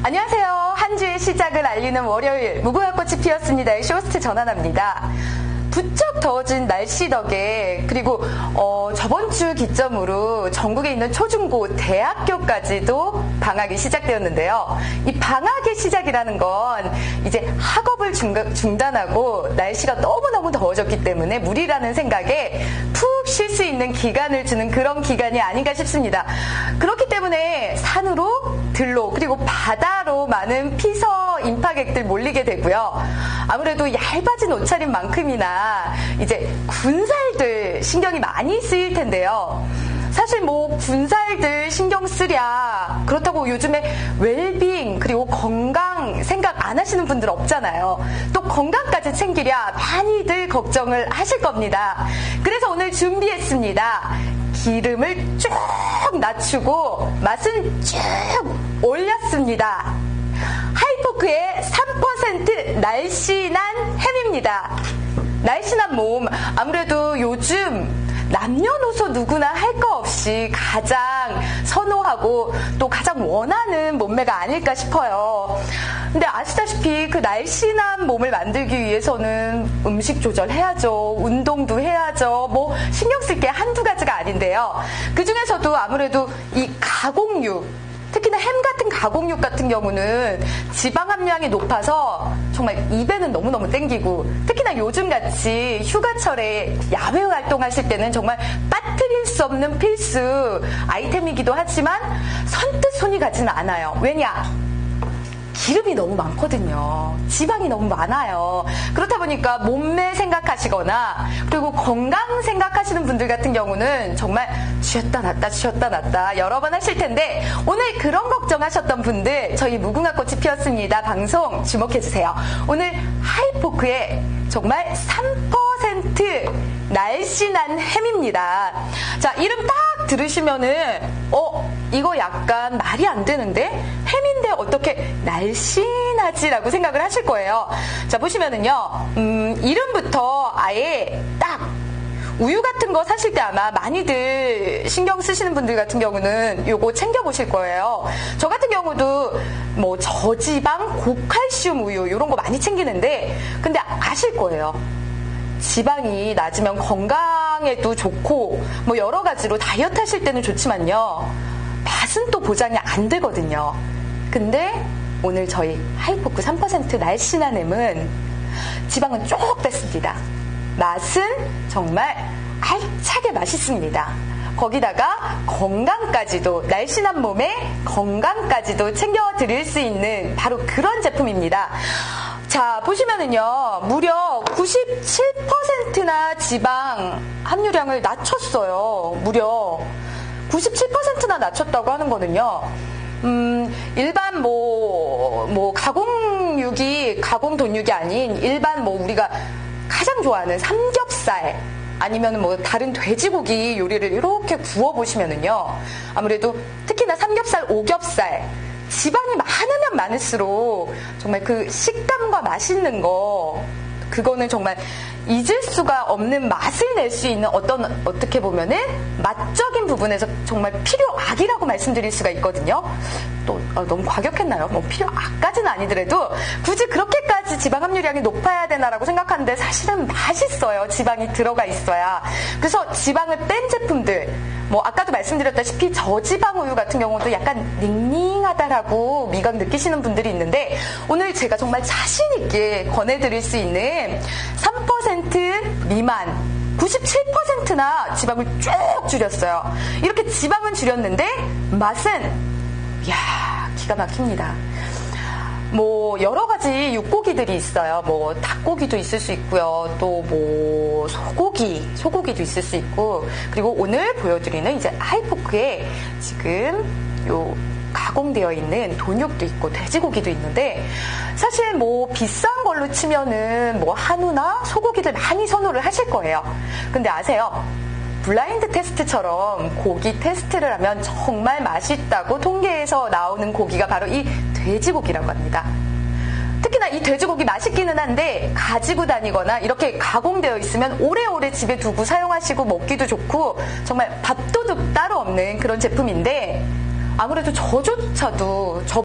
안녕하세요. 한 주의 시작을 알리는 월요일 무궁화 꽃이 피었습니다의 쇼호스트 전하나입니다. 부쩍 더워진 날씨 덕에 그리고 저번 주 기점으로 전국에 있는 초중고 대학교까지도 방학이 시작되었는데요. 이 방학의 시작이라는 건 이제 학업을 중단하고 날씨가 너무너무 더워졌기 때문에 무리라는 생각에 푹 쉴 수 있는 기간을 주는 그런 기간이 아닌가 싶습니다. 그렇기 때문에 산으로 들로 그리고 바다로 많은 피서 인파객들 몰리게 되고요. 아무래도 얇아진 옷차림 만큼이나 이제 군살들 신경이 많이 쓰일 텐데요. 사실 뭐 군살들 신경 쓰랴 그렇다고 요즘에 웰빙 그리고 건강 생각 안 하시는 분들 없잖아요. 또 건강까지 챙기랴 많이들 걱정을 하실 겁니다. 그래서 오늘 준비했습니다. 기름을 쭉 낮추고 맛은 쭉 올렸습니다. 하이포크의 3% 날씬한 햄입니다. 날씬한 몸, 아무래도 요즘 남녀노소 누구나 할 거 없이 가장 선호하고 또 가장 원하는 몸매가 아닐까 싶어요. 근데 아시다시피 그 날씬한 몸을 만들기 위해서는 음식 조절해야죠. 운동도 해야죠. 뭐 신경 쓸 게 한두 가지가 아닌데요. 그 중에서도 아무래도 이 가공육, 특히나 햄 같은 가공육 같은 경우는 지방 함량이 높아서 정말 입에는 너무너무 땡기고 특히나 요즘같이 휴가철에 야외 활동하실 때는 정말 빠뜨릴 수 없는 필수 아이템이기도 하지만 선뜻 손이 가지는 않아요. 왜냐? 기름이 너무 많거든요. 지방이 너무 많아요. 그렇다 보니까 몸매 생각하시거나 그리고 건강 생각하시는 분들 같은 경우는 정말 쥐었다 놨다 여러 번 하실 텐데 오늘 그런 걱정하셨던 분들 저희 무궁화 꽃이 피었습니다. 방송 주목해주세요. 오늘 하이포크의 정말 3% 날씬한 햄입니다. 자, 이름 딱 들으시면은 이거 약간 말이 안 되는데 햄인데 어떻게 날씬하지라고 생각을 하실 거예요. 자, 보시면은요 이름부터 아예 딱 우유 같은 거 사실 때 아마 많이들 신경 쓰시는 분들 같은 경우는 요거 챙겨보실 거예요. 저 같은 경우도 뭐 저지방 고칼슘 우유 이런 거 많이 챙기는데 근데 아실 거예요. 지방이 낮으면 건강에도 좋고 뭐 여러 가지로 다이어트 하실 때는 좋지만요. 맛은 또 보장이 안 되거든요. 근데 오늘 저희 하이포크 3% 날씬한 햄은 지방은 쭉 뺐습니다. 맛은 정말 알차게 맛있습니다. 거기다가 건강까지도 날씬한 몸에 건강까지도 챙겨드릴 수 있는 바로 그런 제품입니다. 자, 보시면은요, 무려 97%나 지방 함유량을 낮췄어요. 무려 97%나 낮췄다고 하는 거는요, 일반 가공육이, 가공돈육이 아닌 일반 우리가 가장 좋아하는 삼겹살, 아니면 다른 돼지고기 요리를 이렇게 구워보시면은요, 아무래도 특히나 삼겹살, 오겹살, 지방이 많으면 많을수록 정말 그 식감과 맛있는 거, 그거는 정말 잊을 수가 없는 맛을 낼 수 있는 어떻게 보면은 맛적인 부분에서 정말 필요악이라고 말씀드릴 수가 있거든요. 또 너무 과격했나요? 필요악까지는 아니더라도 굳이 그렇게까지 지방 함유량이 높아야 되나라고 생각하는데 사실은 맛있어요. 지방이 들어가 있어야. 그래서 지방을 뺀 제품들, 아까도 말씀드렸다시피 저지방 우유 같은 경우도 약간 닝닝하다라고 미각 느끼시는 분들이 있는데 오늘 제가 정말 자신 있게 권해드릴 수 있는 3% 미만 97%나 지방을 쭉 줄였어요. 이렇게 지방은 줄였는데 맛은 기가 막힙니다. 여러 가지 육고기들이 있어요. 닭고기도 있을 수 있고요. 또 소고기도 있을 수 있고, 그리고 오늘 보여드리는 이제 하이포크에 지금 요 가공되어 있는 돈육도 있고 돼지고기도 있는데 사실 비싼 걸로 치면은 한우나 소고기들 많이 선호를 하실 거예요. 근데 아세요? 블라인드 테스트처럼 고기 테스트를 하면 정말 맛있다고 통계에서 나오는 고기가 바로 이 돼지고기라고 합니다. 특히나 이 돼지고기 맛있기는 한데 가지고 다니거나 이렇게 가공되어 있으면 오래오래 집에 두고 사용하시고 먹기도 좋고 정말 밥도둑 따로 없는 그런 제품인데 아무래도 저조차도 저